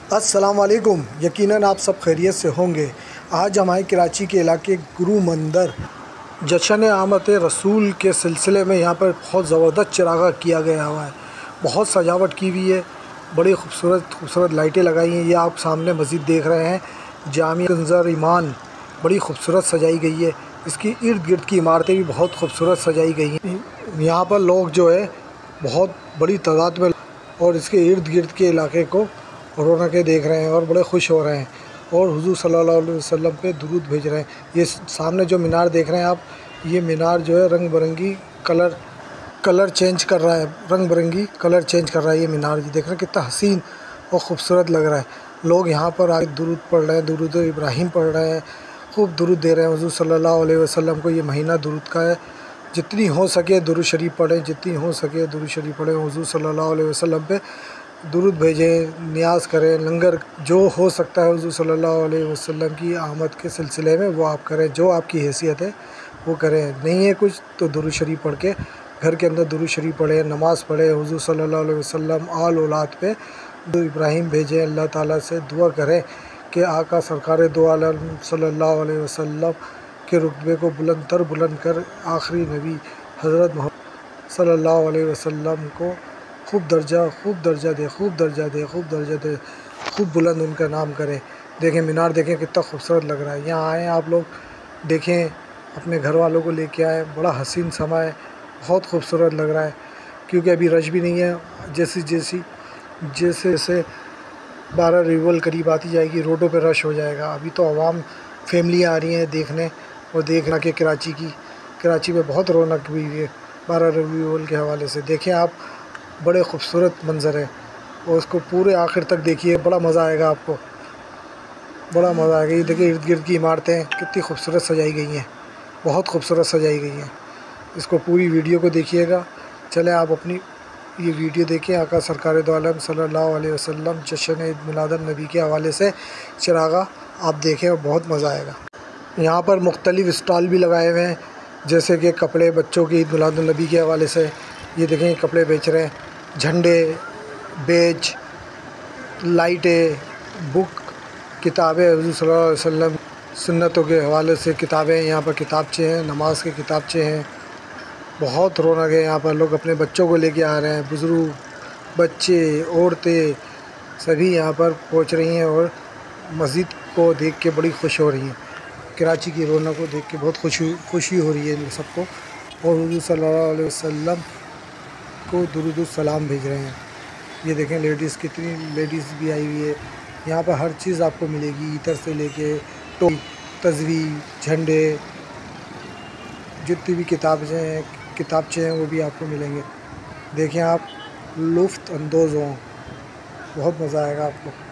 अस्सलाम वालेकुम। यकीनन आप सब खैरियत से होंगे। आज हमारे कराची के इलाके गुरु मंदिर जश्न आमद रसूल के सिलसिले में यहाँ पर बहुत ज़बरदस्त चिरागा किया गया हुआ है। बहुत सजावट की हुई है, बड़ी खूबसूरत लाइटें लगाई हैं। ये आप सामने मस्जिद देख रहे हैं, जामिया कंज़र ईमान, बड़ी खूबसूरत सजाई गई है। इसकी इर्द गिर्द की इमारतें भी बहुत खूबसूरत सजाई गई हैं। यहाँ पर लोग जो है बहुत बड़ी तादाद में और इसके इर्द गिर्द के इलाके को रौनकें देख रहे हैं और बड़े खुश हो रहे हैं और हुज़ूर सल्लल्लाहु अलैहि वसल्लम पे दुरूद भेज रहे हैं। ये सामने जो मीनार देख रहे हैं आप, ये मीनार जो है रंग बिरंगी कलर चेंज कर रहा है, रंग बिरंगी कलर चेंज कर रहा है। ये मीनार ये देख रहे हैं कितना हसीन और ख़ूबसूरत लग रहा है। लोग यहाँ पर आके दुरूद पढ़ रहे हैं, दुरूद इब्राहिम पढ़ रहे हैं, खूब दुरूद दे रहे हैं हुज़ूर सल्लल्लाहु अलैहि वसल्लम को। ये महीना दुरूद का है, जितनी हो सके दुरूद शरीफ पढ़ें, जितनी हो सके दुरूद शरीफ पढ़ें। हुज़ूर सल्लल्लाहु अलैहि वसल्लम पे दुरूद भेजें, नियाज़ करें, लंगर जो हो सकता है हुज़ूर सल्लल्लाहु अलैहि वसल्लम की आमद के सिलसिले में वो आप करें, जो आपकी हैसियत है वो करें। नहीं है कुछ तो दुरूद शरीफ पढ़ के घर के अंदर दुरूद शरीफ पढ़ें, नमाज़ पढ़ें, हुज़ूर सल्लल्लाहु अलैहि वसल्लम आल औलाद पे दुरूद इब्राहिम भेजें। अल्लाह ताला से दुआ करें कि आका सरकार दो आलम सल्लल्लाहु अलैहि वसल्लम के रुतबे को बुलंद कर आखिरी नबी हज़रत मोहम्मद सल्लल्लाहु अलैहि वसल्लम को खूब दर्जा दे, खूब बुलंद उनका नाम करें। देखें मीनार, देखें कितना खूबसूरत लग रहा है। यहाँ आएँ आप लोग, देखें, अपने घर वालों को लेके आएँ। बड़ा हसीन समा है, बहुत खूबसूरत लग रहा है। क्योंकि अभी रश भी नहीं है। जैसे 12 रिवल करीब आती जाएगी, रोडों पे रश हो जाएगा। अभी तो आवाम फैमिली आ रही हैं देखने और देखना कि कराची में बहुत रौनक हुई है 12 रबीउल के हवाले से। देखें आप, बड़े खूबसूरत मंज़र है और उसको पूरे आखिर तक देखिए, बड़ा मज़ा आएगा आपको, बड़ा मज़ा आएगा। ये देखिए इर्द गिर्द की इमारतें कितनी खूबसूरत सजाई गई हैं, बहुत खूबसूरत सजाई गई हैं। इसको पूरी वीडियो को देखिएगा। चलें आप अपनी ये वीडियो देखें। आका सरकार दो आलम सल्लल्लाहु अलैहि वसल्लम जश्न ईद मिलादुन नबी के हवाले से चिरागा आप देखें और बहुत मज़ा आएगा। यहाँ पर मुख्तलिफ़ स्टॉल भी लगाए हुए हैं, जैसे कि कपड़े बच्चों की ईद मिलादुन नबी के हवाले से। ये देखें कपड़े बेच रहे हैं, झंडे, बेज, लाइटें, बुक, किताबें, हुज़ूर सल्लल्लाहु अलैहि वसल्लम सुन्नतों के हवाले से किताबें। यहाँ पर किताबचे हैं, नमाज के किताबचे हैं। बहुत रौनक है यहाँ पर। लोग अपने बच्चों को लेके आ रहे हैं, बुज़ुर्ग, बच्चे, औरतें सभी यहाँ पर पहुँच रही हैं और मस्जिद को देख के बड़ी खुश हो रही हैं। कराची की रौनक को देख के बहुत खुशी हो रही है इन सबको और हुज़ूर सल्लल्लाहु अलैहि वसल्लम को दुरूद सलाम भेज रहे हैं। ये देखें लेडीज़, कितनी लेडीज़ भी आई हुई है। यहाँ पर हर चीज़ आपको मिलेगी, इतर से लेके टोपी, तस्वीर, झंडे, जितनी भी किताबचे हैं वो भी आपको मिलेंगे। देखें आप, लुफ्त अंदोज़ हों, बहुत मज़ा आएगा आपको।